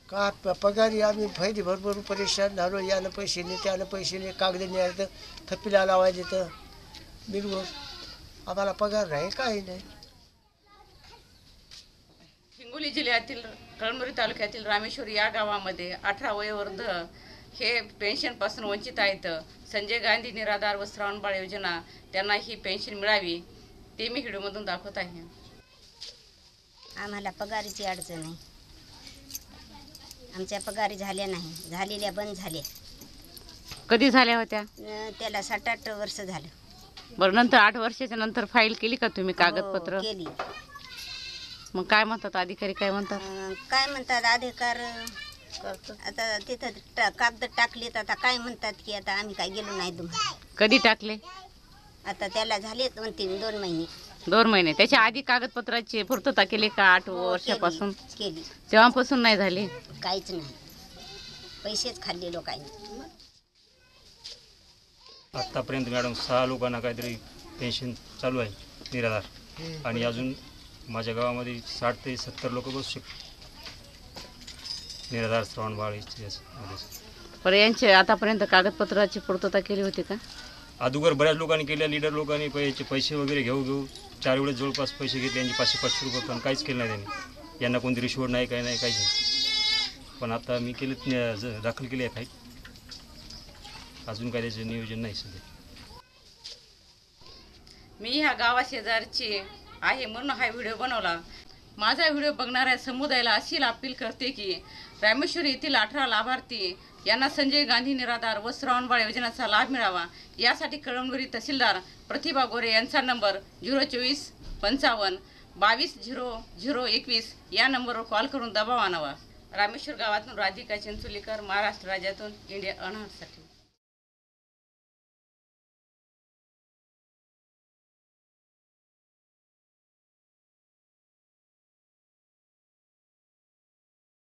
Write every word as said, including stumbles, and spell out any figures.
का प- पगारी आम्ही फायदे भरपूर परेशान झालो. यानं पैसे नाही त्यानं पैसे नाही, कागद नाही तर थप्पीला लावायचे तर बिलगो आम्हाला पगार नाही काही नाही. हिंगोली जिल्ह्यातील कळमनुरी तालुक्यातील रामेश्वर या गावामध्ये अठरा वयोवृद्ध हे पेन्शनपासून वंचित आहेत. संजय गांधी निराधार व श्रावणबाळ योजना त्यांना ही पेन्शन मिळावी ते मी व्हिडिओमधून दाखवत आहे. आम्हाला पगारीची अडचण आहे. आमच्या पगारी झाल्या नाही, झालेल्या बंद झाल्या. कधी झाल्या होत्या? अं, त्याला सात आठ वर्ष झालं. बरं, नंतर आठ वर्षाच्या नंतर फाईल केली का तुम्ही कागदपत्र? हो, केली. मग काय म्हणतात अधिकारी, काय म्हणतात? अं, काय म्हणतात अधिकार आता तिथं टा- कागद टाकलेत. आता काय म्हणतात की आता आम्ही काय गेलो नाही तुम्हाला. कधी टाकले? आता त्याला झाले दोन तीन दोन महिने. दोन महिने. त्याच्या आधी कागदपत्राची पूर्तता केली का? आठ हो, वर्षापासून केली केली. तेव्हापासून नाही झाली? काहीच नाही, पैसेच खाल्ले लोकांनी. आत्तापर्यंत मॅडम सहा लोकांना काहीतरी पेन्शन चालू आहे निराधार, आणि अजून माझ्या गावामध्ये साठ ते सत्तर लोक बसू शकतात निराधार श्रावणबाळ मध्ये. बरं, यांचे आतापर्यंत कागदपत्राची पूर्तता केली होती का? अगोदर बऱ्याच लोकांनी केल्या, लीडर लोकांनी पैसे पैसे वगैरे घेऊ घेऊ चार वेळेस जवळपास पैसे घेतले यांचे पाचशे पाचशे रुपये, पण काहीच केलं नाही त्यांनी. यांना कोणती रिश्वत नाही, काही नाही, काहीच नाही. पण आता मी केलं, दाखल केली आहे फाईल. अजून काय त्याचं नियोजन नाही सध्या. मी ह्या गावाशेजारची आहे म्हणून हा व्हिडिओ बनवला. माझा व्हिडिओ बघणाऱ्या समुदायाला अशी अपील करते की रामेश्वर येथील अठरा लाभार्थी यांना संजय गांधी निराधार व श्रावणबाळ योजनेचा लाभ मिळावा यासाठी कळमनुरी तहसीलदार प्रतिभा गोरे यांचा नंबर झिरो चोवीस पंचावन्न बावीस झिरो झिरो एकवीस या नंबरवर कॉल करून दबाव आणावा. रामेश्वर गावातून राधिका चिंचोलीकर, महाराष्ट्र राज्यातून इंडिया अनहटसाठी.